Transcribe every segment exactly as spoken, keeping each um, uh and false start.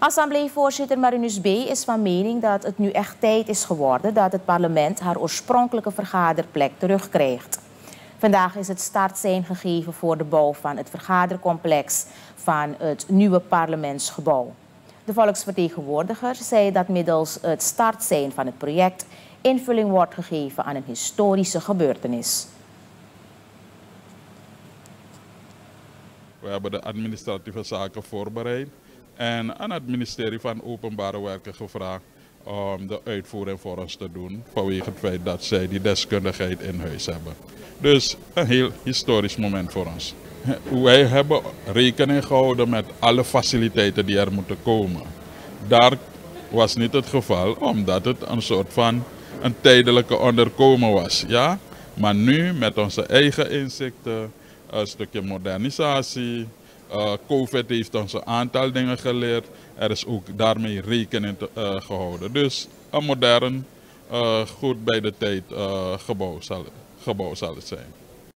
Assembleevoorzitter Marinus B. is van mening dat het nu echt tijd is geworden dat het parlement haar oorspronkelijke vergaderplek terugkrijgt. Vandaag is het startsein gegeven voor de bouw van het vergadercomplex van het nieuwe parlementsgebouw. De volksvertegenwoordiger zei dat middels het startsein van het project invulling wordt gegeven aan een historische gebeurtenis. We hebben de administratieve zaken voorbereid en aan het ministerie van Openbare Werken gevraagd om de uitvoering voor ons te doen, vanwege het feit dat zij die deskundigheid in huis hebben. Dus een heel historisch moment voor ons. Wij hebben rekening gehouden met alle faciliteiten die er moeten komen. Daar was niet het geval, omdat het een soort van een tijdelijke onderkomen was. Ja? Maar nu met onze eigen inzichten, een stukje modernisatie, uh, COVID heeft ons een aantal dingen geleerd. Er is ook daarmee rekening te, uh, gehouden. Dus een modern, uh, goed bij de tijd uh, gebouw, zal, gebouw zal het zijn.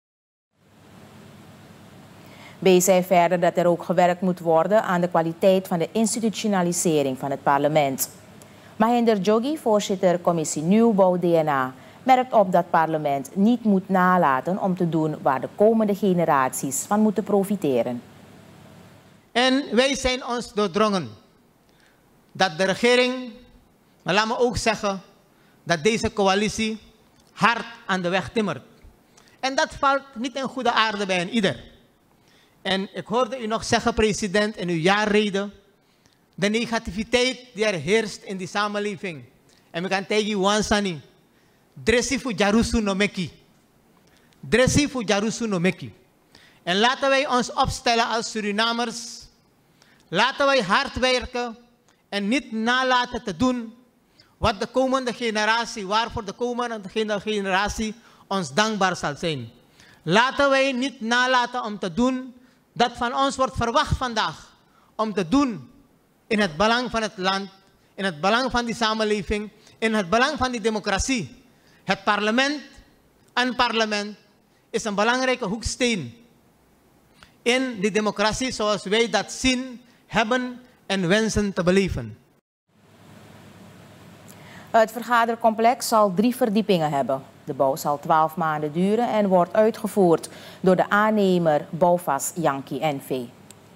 B. zei verder dat er ook gewerkt moet worden aan de kwaliteit van de institutionalisering van het parlement. Mahinder Joggi, voorzitter commissie Nieuwbouw D N A, merkt op dat het parlement niet moet nalaten om te doen waar de komende generaties van moeten profiteren. En wij zijn ons doordrongen dat de regering, maar laat me ook zeggen dat deze coalitie hard aan de weg timmert. En dat valt niet in goede aarde bij een ieder. En ik hoorde u nog zeggen, president, in uw jaarrede, de negativiteit die er heerst in die samenleving. En we gaan tegen u wansani. Dressi fu jarusu no meki. Dressi fu jarusu no meki. En laten wij ons opstellen als Surinamers. Laten wij hard werken en niet nalaten te doen wat de komende generatie, waarvoor de komende generatie ons dankbaar zal zijn. Laten wij niet nalaten om te doen dat van ons wordt verwacht vandaag. Om te doen in het belang van het land, in het belang van die samenleving, in het belang van die democratie. Het parlement, een parlement, is een belangrijke hoeksteen in die democratie zoals wij dat zien, hebben en wensen te beleven. Het vergadercomplex zal drie verdiepingen hebben. De bouw zal twaalf maanden duren en wordt uitgevoerd door de aannemer Bouwvast Yankee N V.